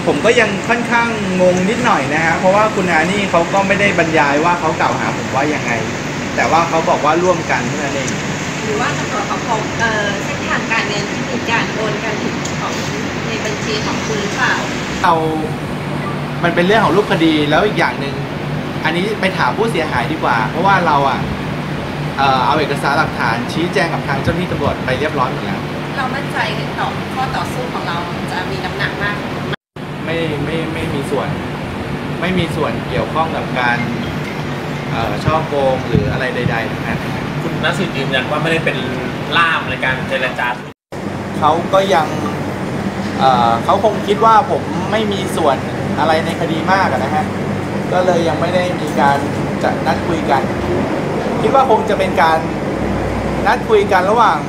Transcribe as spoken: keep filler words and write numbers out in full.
ผมก็ยังค่อนข้างงงนิดหน่อยนะฮะเพราะว่าคุณอานี่เขาก็ไม่ได้บรรยายว่าเขากล่าวหาผมว่ายังไงแต่ว่าเขาบอกว่าร่วมกันเท่านั้นเองหรือว่าตำรวจเขาพบเส้นทางการเงินที่มีการโอนกันถึงของในบัญชีของคุณหรือเปล่าเรามันเป็นเรื่องของรูปคดีแล้วอีกอย่างหนึ่งอันนี้ไปถามผู้เสียหายดีกว่าเพราะว่าเราอ่ะเอ่อเอาเอกสารหลักฐานชี้แจงกับทางเจ้าหน้าที่ตำรวจไปเรียบร้อยหมดแล้วเรามั่นใจต่อข้อต่อสู้ของเราจะมีน้ำหนักมากไม่ไม่ไม่มีส่วนไม่มีส่วนเกี่ยวข้องกับการช่อโกงหรืออะไรใดๆทั้งนั้นคุณณสิทธิ์ยืนยันว่าไม่ได้เป็นล่ามในการเจรจาเขาก็ยังเเขาคงคิดว่าผมไม่มีส่วนอะไรในคดีมากนะฮะก็เลยยังไม่ได้มีการจะนัดคุยกันคิดว่าคงจะเป็นการนัดคุยกันระหว่าง